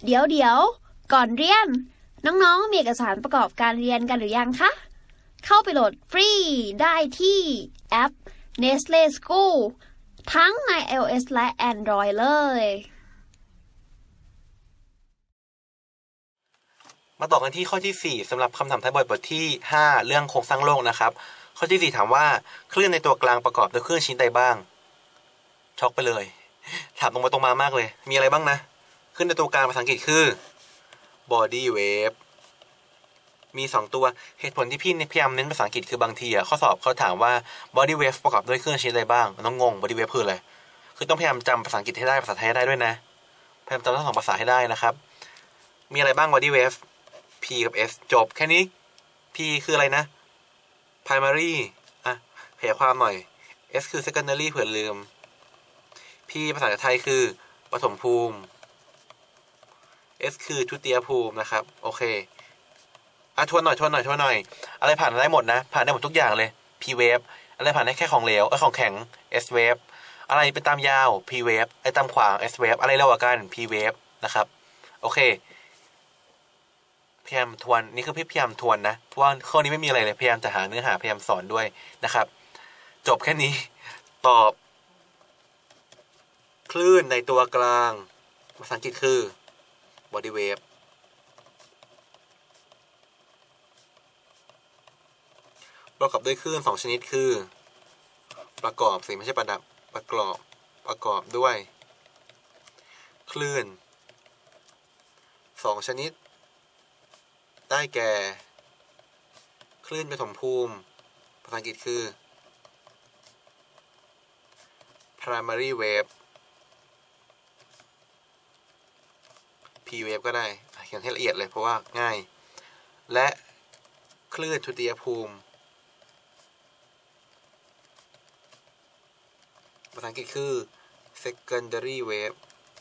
เดี๋ยวก่อนเรียนน้องๆมีเอกสารประกอบการเรียนกันหรือยังคะเข้าไปโหลดฟรีได้ที่แอป Nestle School ทั้งใน iOS และ Android เลยมาต่อกันที่ข้อที่4สำหรับคำถามท้ายบทที่5เรื่องโครงสร้างโลกนะครับข้อที่4ถามว่าคลื่นในตัวกลางประกอบด้วยคลื่นชนิดใดบ้างช็อกไปเลยถามตรงไปตรงมามากเลยมีอะไรบ้างนะคลื่นในตัวกลางภาษาอังกฤษคือ body wave มี2ตัวเหตุผลที่พี่พยายามเน้นภาษาอังกฤษคือบางทีข้อสอบเขาถามว่า body wave ประกอบด้วยคลื่นชนิดใดบ้างน้องงง body wave คืออะไรคือต้องพยายามจำภาษาอังกฤษให้ได้ภาษาไทยให้ได้ด้วยนะพยายามจำทั้ง2ภาษาให้ได้นะครับมีอะไรบ้าง body wave P กับ S จบแค่นี้ P คืออะไรนะ primary ขยายความหน่อย S คือ secondary เผื่อลืม P ภาษาไทยคือปฐมภูมิ S คือทุติยภูมินะครับโอเคทวนหน่อยอะไรผ่านได้หมดนะผ่านได้หมดทุกอย่างเลย P wave อะไรผ่านได้แค่ของเหลวของแข็ง S wave อะไรเป็นตามยาว P wave ไอ้ตามขวาง S wave อะไรเร็วกว่ากัน P wave นะครับโอเคพยายามทวนนี่คือพี่พยายามทวนนะเพราะว่าข้อนี้ไม่มีอะไรเลยพยายามจะหาเนื้อหาพยายามสอนด้วยนะครับจบแค่นี้ตอบคลื่นในตัวกลางภาษาอังกฤษคือ body wave ประกอบด้วยคลื่น2ชนิดคือประกอบสิไม่ใช่ประดับประกอบด้วยคลื่น2ชนิดได้แก่คลื่นปฐมภูมิภาษาอังกฤษคือ primary wave P wave ก็ได้เขียนให้ละเอียดเลยเพราะว่าง่ายและคลื่นทุติยภูมิภาษาอังกฤษคือ secondary wave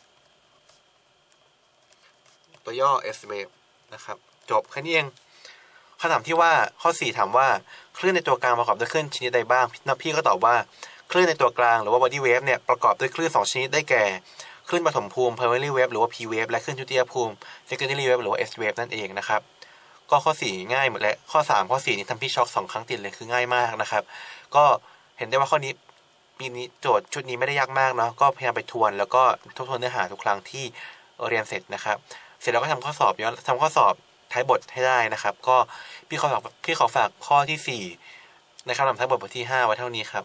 ตัวย่อ S wave นะครับจบแค่นี้เองคำถามที่ว่าข้อ4ถามว่าคลื่นในตัวกลางประกอบด้วยคลื่นชนิดใดบ้างพี่ก็ตอบว่าคลื่นในตัวกลางหรือว่า body wave เนี่ยประกอบด้วยคลื่น2ชนิดได้แก่คลื่นปฐมภูมิ primary wave หรือว่า P wave และคลื่นทุติยภูมิ secondary wave หรือว่า S wave นั่นเองนะครับก็ข้อ4ง่ายหมดแล้วข้อ3ข้อ4นี่ทำพี่ช็อก2ครั้งติดเลยคือง่ายมากนะครับก็เห็นได้ว่าข้อนี้ปีนี้โจทย์ชุดนี้ไม่ได้ยากมากเนาะก็พยายามไปทวนแล้วก็ทบทวนเนื้อหาทุกครั้งที่เรียนเสร็จนะครับเสร็จแล้วก็ทำข้อสอบทำข้อสอบท้ายบทให้ได้นะครับก็พี่ขอฝากข้อที่4ในคำถามท้ายบทที่5ไว้เท่านี้ครับ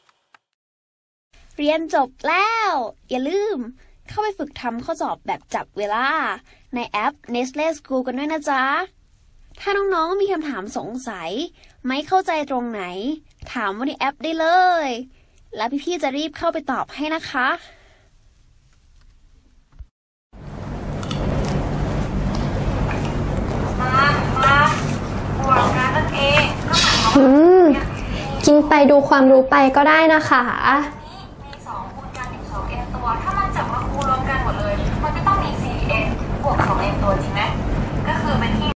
เรียนจบแล้วอย่าลืมเข้าไปฝึกทำข้อสอบแบบจับเวลาในแอป Nestle School กันด้วยนะจ๊ะถ้าน้องๆมีคำถามสงสัยไม่เข้าใจตรงไหนถามว่าในแอปได้เลยแล้วพี่ๆจะรีบเข้าไปตอบให้นะคะกินไปดูความรู้ไปก็ได้นะคะมี2คูณกันอยู่2n ตัวถ้ามันจับมาคูณรวมกันหมดเลยมันจะต้องมี 4n บวก 2n ตัวจริงไหมก็คือเป็นที่